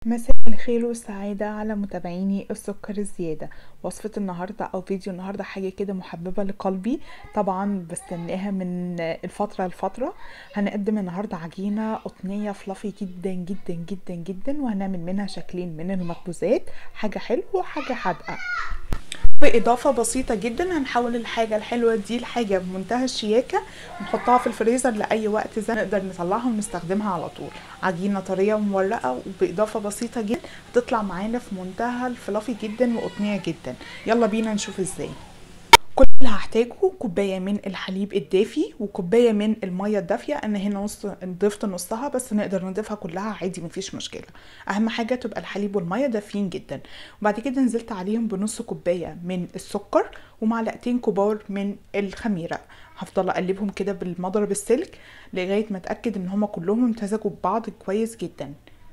مساء الخير والسعادة على متابعيني السكر الزيادة. وصفة النهاردة أو فيديو النهاردة حاجة كده محببة لقلبي، طبعا بستناها من الفترة لفترة. هنقدم النهاردة عجينة قطنية فلافي جدا جدا جدا جدا، وهنعمل منها شكلين من المخبوزات، حاجة حلوة وحاجة حادقة. بإضافة بسيطة جدا هنحول الحاجة الحلوة دي لحاجة بمنتهى الشياكة، ونحطها في الفريزر لأي وقت زي نقدر نطلعها ونستخدمها على طول. عجينة طرية ومورقة، وبإضافة بسيطة جدا تطلع معانا في منتهى الفلافي جدا وقطنية جدا. يلا بينا نشوف ازاي. كل اللي هحتاجه كوبايه من الحليب الدافي وكوبايه من الميه الدافيه. انا هنا ضفت نصها، بس نقدر نضيفها كلها عادي مفيش مشكله. اهم حاجه تبقى الحليب والميه دافيين جدا. وبعد كده نزلت عليهم بنص كوبايه من السكر ومعلقتين كبار من الخميره. هفضل اقلبهم كده بالمضرب السلك لغايه ما اتاكد ان هما كلهم امتزجوا ببعض كويس جدا.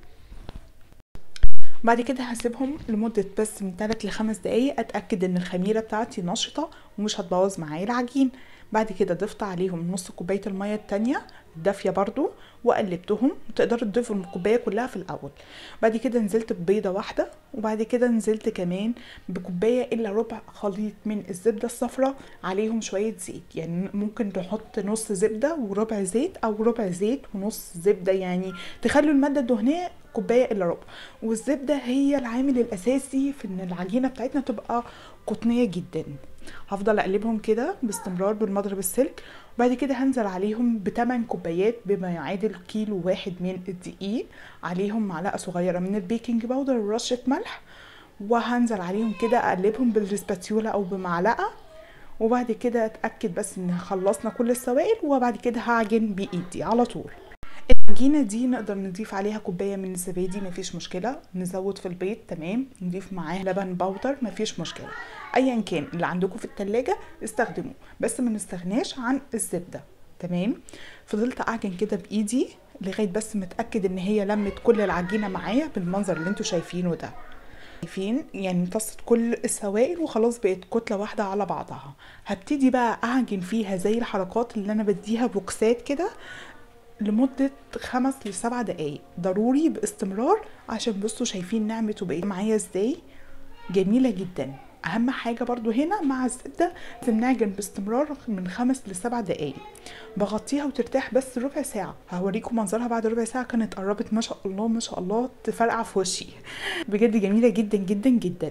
بعد كده هسيبهم لمدة بس من 3 ل5 دقايق، اتأكد ان الخميرة بتاعتي نشطة ومش هتبوظ معايا العجين. بعد كده ضفت عليهم نص كوباية المية التانية دافية برضو وقلبتهم. تقدروا تضيفوا الكوباية كلها في الاول. بعد كده نزلت ببيضة واحدة، وبعد كده نزلت كمان بكوباية الا ربع خليط من الزبدة الصفراء، عليهم شوية زيت. يعني ممكن نحط نص زبدة وربع زيت، او ربع زيت ونص زبدة، يعني تخلوا المادة الدهنية كوبايه الا ربع. والزبده هي العامل الاساسي في ان العجينه بتاعتنا تبقى قطنيه جدا. هفضل اقلبهم كده باستمرار بالمضرب السلك. وبعد كده هنزل عليهم ب8 كوبايات بما يعادل كيلو واحد من الدقيق، عليهم معلقه صغيره من البيكنج باودر ورشه ملح. وهنزل عليهم كده اقلبهم بالسباتيولا او بمعلقه. وبعد كده اتاكد بس ان خلصنا كل السوائل، وبعد كده هعجن بايدي على طول. العجينه دي نقدر نضيف عليها كوبايه من الزبادي مفيش مشكله، نزود في البيض تمام، نضيف معاه لبن بودر مفيش مشكله. ايا كان اللي عندكم في التلاجة استخدموه، بس ما نستغناش عن الزبده. تمام. فضلت اعجن كده بايدي لغايه بس متاكد ان هي لمت كل العجينه معايا بالمنظر اللي انتوا شايفينه ده. شايفين يعني امتصت كل السوائل وخلاص بقت كتله واحده على بعضها. هبتدي بقى اعجن فيها زي الحركات اللي انا بديها بوكسات كده لمدة 5 ل7 دقايق، ضروري باستمرار. عشان بصوا شايفين نعمت وبقيت معايا ازاي جميلة جدا. اهم حاجة برضو هنا مع الزبدة لازم نعجن باستمرار من 5 ل7 دقايق. بغطيها وترتاح بس ربع ساعة. هوريكم منظرها بعد ربع ساعة، كانت قربت ما شاء الله ما شاء الله تفرقع في وشي. بجد جميلة جدا جدا جدا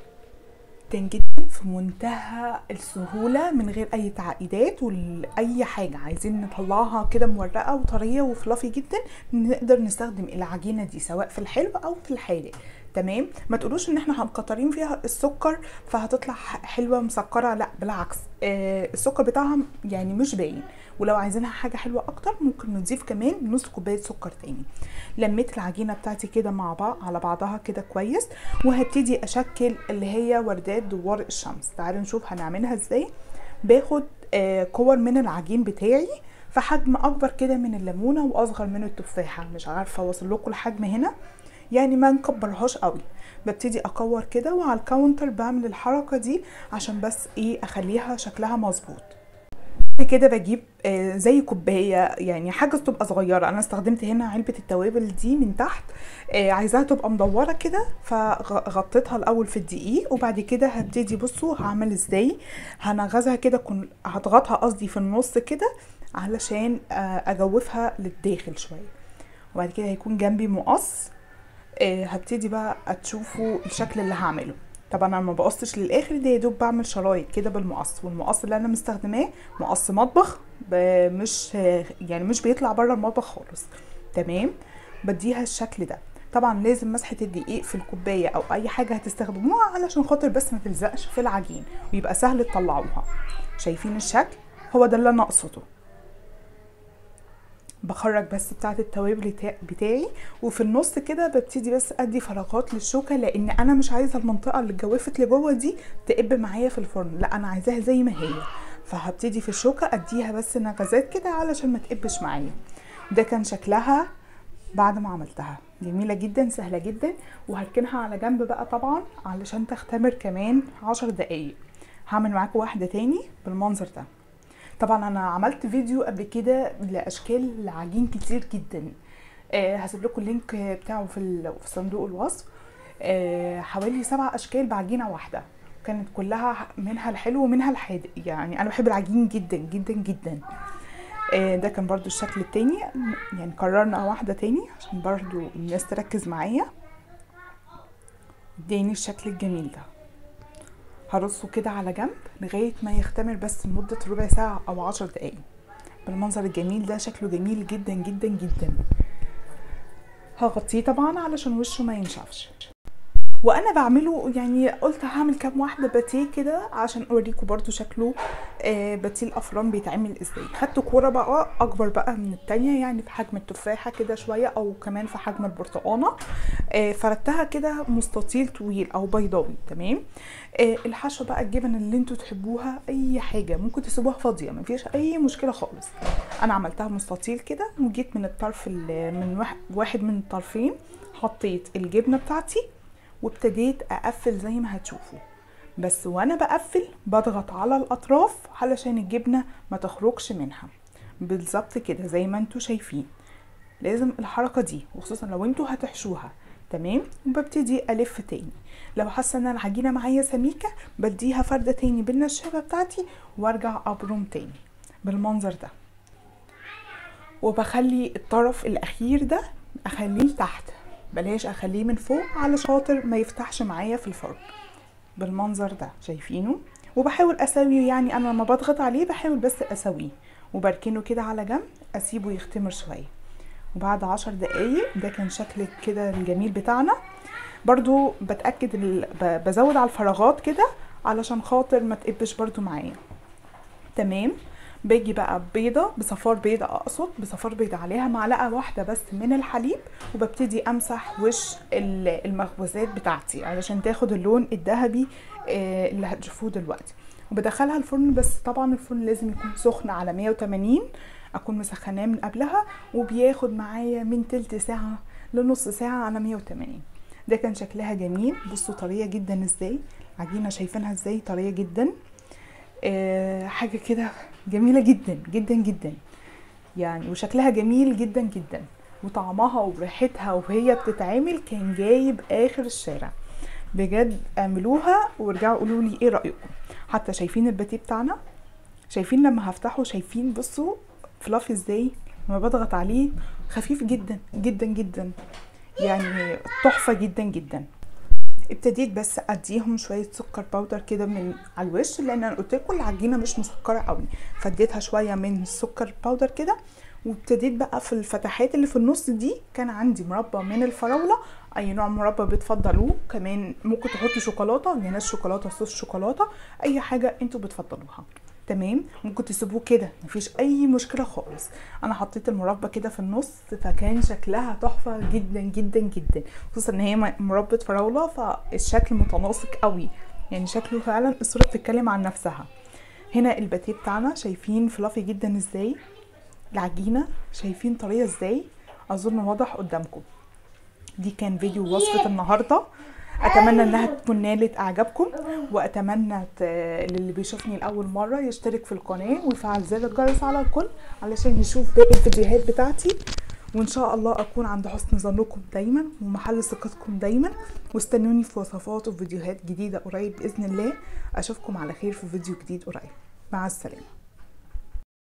جدا، في منتهى السهولة من غير اي تعقيدات ولا حاجة. عايزين نطلعها كده مورقة وطرية وفلافي جدا، نقدر نستخدم العجينة دي سواء في الحلو او في الحادق. تمام. ما تقولوش ان احنا هنكترين فيها السكر فهتطلع حلوة مسكرة، لا بالعكس. السكر بتاعها يعني مش باين. ولو عايزينها حاجة حلوة اكتر ممكن نضيف كمان نص كوباية سكر تاني. لميت العجينة بتاعتي كده مع بعض على بعضها كده كويس، وهبتدي اشكل اللي هي وردات دوار الشمس. تعالوا نشوف هنعملها ازاي. باخد كور من العجين بتاعي في حجم اكبر كده من الليمونه واصغر من التفاحه. مش عارفه اوصل لكم الحجم هنا، يعني ما نكبرهاش قوي. ببتدي اكور كده وعلى الكاونتر بعمل الحركه دي عشان بس اخليها شكلها مظبوط. كده بجيب زي كوبايه، يعني حاجه تبقى صغيره. انا استخدمت هنا علبه التوابل دي من تحت، عايزاها تبقى مدوره كده، فغطيتها الاول في الدقيق. وبعد كده هبتدي بصوا هعمل ازاي. هنغزها كده، هضغطها قصدي في النص كده علشان اجوفها للداخل شويه. وبعد كده هيكون جنبي مقص. هبتدي بقى تشوفوا الشكل اللي هعمله. طبعا انا ما بقصش للاخر، ده يا دوب بعمل شرايط كده بالمقص. والمقص اللي انا مستخدماه مقص مطبخ، مش يعني مش بيطلع بره المطبخ خالص. تمام. بديها الشكل ده. طبعا لازم مسحه الدقيق في الكوبايه او اي حاجه هتستخدموها علشان خاطر بس ما تلزقش في العجين ويبقى سهل تطلعوها. شايفين الشكل؟ هو ده اللي انا اقصده. بخرج بس بتاعه التوابل بتاعي، وفي النص كده ببتدي بس ادي فراغات للشوكه، لان انا مش عايزه المنطقه اللي اتجوفت لجوه دي تقب معايا في الفرن، لا انا عايزاها زي ما هي. فهبتدي في الشوكه اديها بس نغزات كده علشان ما تقبش معايا. ده كان شكلها بعد ما عملتها. جميله جدا سهله جدا. وهركنها على جنب بقى طبعا علشان تختمر كمان 10 دقايق. هعمل معاكم واحده تاني بالمنظر ده. طبعا انا عملت فيديو قبل كده لاشكال العجين كتير جدا، هسيب لكم اللينك بتاعه في صندوق الوصف. حوالي 7 اشكال بعجينه واحده، كانت كلها منها الحلو ومنها الحادق. يعني انا بحب العجين جدا جدا جدا. ده كان برضو الشكل التاني، يعني قررنا واحده تاني عشان برضو الناس تركز معايا. اداني الشكل الجميل ده. هرصه كده على جنب لغايه ما يختمر، بس لمده ربع ساعه او 10 دقايق بالمنظر الجميل ده. شكله جميل جدا جدا جدا. هغطيه طبعا علشان وشه ما ينشفش. وانا بعمله يعني قلت هعمل كام واحده باتيه كده عشان اوريكم برضو شكله باتيه الافران بيتعمل ازاي. خدت كوره بقى اكبر بقى من التانية، يعني في حجم التفاحه كده شويه او كمان في حجم البرتقانه. فردتها كده مستطيل طويل او بيضاوي. تمام. الحشوه بقى الجبن اللي انتوا تحبوها، اي حاجه ممكن تسيبوها فاضيه، مفيش اي مشكله خالص. انا عملتها مستطيل كده، وجيت من الطرف من واحد من الطرفين حطيت الجبنه بتاعتي وابتديت اقفل زي ما هتشوفوا. بس وانا بقفل بضغط على الاطراف علشان الجبنه ما تخرجش منها بالظبط كده زي ما انتوا شايفين. لازم الحركه دي، وخصوصا لو انتوا هتحشوها. تمام. وببتدي الف تاني. لو حاسه ان العجينه معايا سميكه بديها فرده تاني بالنشابه بتاعتي وارجع ابرم تاني بالمنظر ده. وبخلي الطرف الاخير ده اخليه تحت، بلاش اخليه من فوق علشان خاطر ما يفتحش معايا في الفرن بالمنظر ده. شايفينه؟ وبحاول اسويه، يعني انا لما بضغط عليه بحاول بس اسويه وبركنه كده على جنب، اسيبه يختمر شويه. وبعد 10 دقايق ده كان شكل كده الجميل بتاعنا. برضو بتاكد بزود على الفراغات كده علشان خاطر ما تقبش برضو معايا. تمام. باجي بقى بيضه بصفار بيضه، اقصد بصفار بيضه عليها معلقه واحده بس من الحليب، وببتدي امسح وش المخبوزات بتاعتي علشان تاخد اللون الذهبي اللي هتشوفوه دلوقتي. وبدخلها الفرن، بس طبعا الفرن لازم يكون سخن على 180، اكون مسخناه من قبلها، وبياخد معايا من تلت ساعه لنص ساعه على 180. ده كان شكلها جميل. بصوا طريه جدا ازاي، عجينه شايفينها ازاي طريه جدا. حاجه كده جميله جدا جدا جدا يعني، وشكلها جميل جدا جدا، وطعمها وريحتها وهي بتتعمل كان جايب اخر الشارع. بجد اعملوها وارجعوا قولوا لي ايه رايكم. حتى شايفين الباتيه بتاعنا، شايفين لما هفتحه، شايفين بصوا فلافي ازاي لما بضغط عليه، خفيف جدا جدا جدا، يعني تحفه جدا جدا. ابتديت بس اديهم شويه سكر باودر كده من على الوش، لان انا قلت لكم العجينه مش مسكره قوي، فاديتها شويه من السكر باودر كده. وابتديت بقى في الفتحات اللي في النص دي كان عندي مربى من الفراوله، اي نوع مربى بتفضلوه. كمان ممكن تحطوا شوكولاته، جناش شوكولاته، صوص شوكولاته، اي حاجه انتوا بتفضلوها. تمام. ممكن تسيبوه كده مفيش اي مشكله خالص. انا حطيت المربى كده في النص، فكان شكلها تحفه جدا جدا جدا، خصوصا ان هي مربى فراوله، فالشكل متناسق قوي، يعني شكله فعلا الصوره بتتكلم عن نفسها. هنا الباتيه بتاعنا شايفين فلافي جدا ازاي، العجينه شايفين طريه ازاي، اظن واضح قدامكم. دي كان فيديو وصفه النهارده، اتمنى انها تكون نالت اعجابكم، واتمنى للي بيشوفني لاول مره يشترك في القناه ويفعل زر الجرس على الكل علشان يشوف باقي الفيديوهات بتاعتي. وان شاء الله اكون عند حسن ظنكم دايما ومحل ثقتكم دايما، واستنوني في وصفات وفيديوهات جديده قريب باذن الله. اشوفكم على خير في فيديو جديد قريب. مع السلامه.